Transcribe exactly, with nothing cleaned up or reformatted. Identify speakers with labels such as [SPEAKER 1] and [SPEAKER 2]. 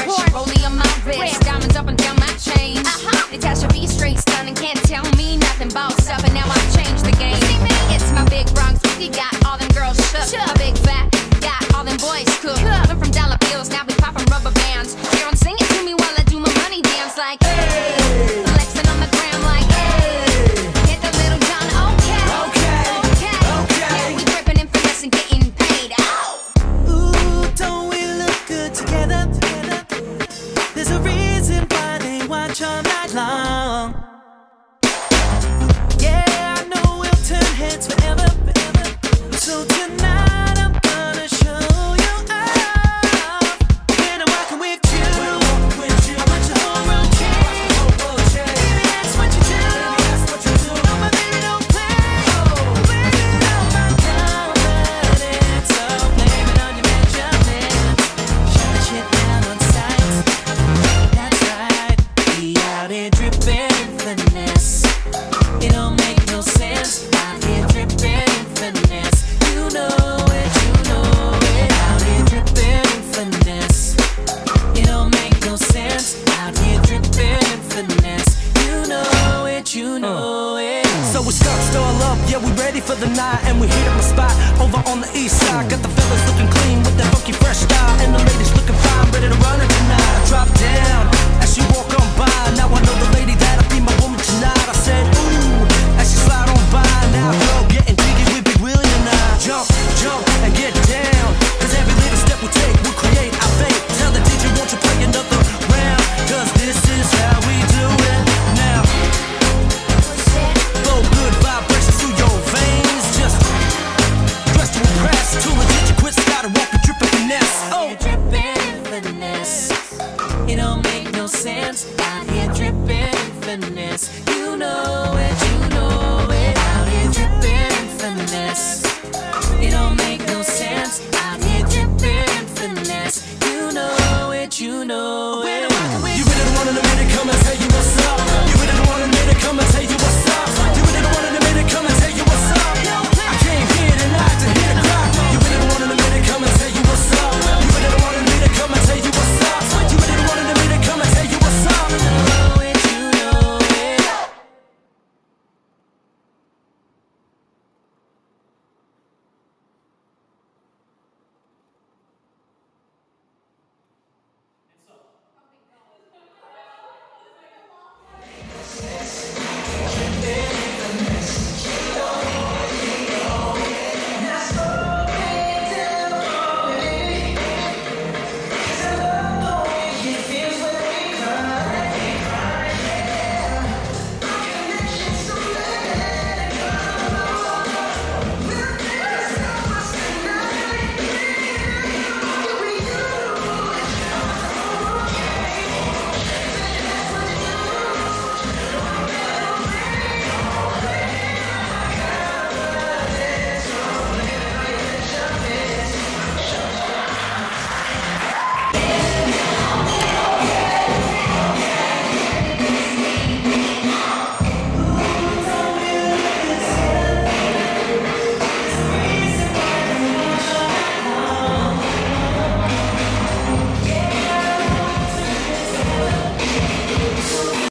[SPEAKER 1] course. Rollie on my wrist, diamonds up and down my chain. Uh-huh. Natasha B straight stunning, can't tell me nothing. Boss up and now I've changed the game. It's my big Bronx boogie, got all them girls shook. A big fat, got all them boys cooked. Went from dollar bills, now we poppin' rubber bands. Girl, sing it to me while I do my money dance like hey. Flexing on the gram like hey. Hit the little John, okay, okay, okay, okay. Yeah, we gripping and finessing, getting paid out.
[SPEAKER 2] Ooh, don't we look good together? There's a reason why they watch all night long. Yeah, I know we'll turn heads forever. So tonight I'm gonna show you off. When I'm rocking with you, I want your whole world change. Baby, that's what you do. No, my baby, don't play. Blame it on my confidence. So blame it on your measurements. Shut the shit down on sight. That's right. We out here dripping in finesse. It don't make no sense. Out here dripping in finesse. You know it, you know it. Out here dripping in finesse. It don't make no sense. Out here dripping in finesse. You know it, you know it.
[SPEAKER 3] So we stuck, stall up, yeah, we ready for the night. And we hit up a spot over on the east side. Got the fellas looking clean with that funky fresh style. And the ladies looking fine, ready to run it tonight. I drop down as she walk on by. Now I know the lady that'll be my woman tonight. I said, ooh, as she slide on by. Now girl, getting jiggy with Big Willie and I. Jump, jump, and get down. Cause every little step we take will create our fate. Tell the D J, won't you play another round? Cause this is how we do it now. Flow good vibrations through your veins. Just dress to impress. Too legit to quit, gotta walk and drip and finesse. Oh,
[SPEAKER 2] dripping in finesse. It don't make no sense. Out here dripping in finesse.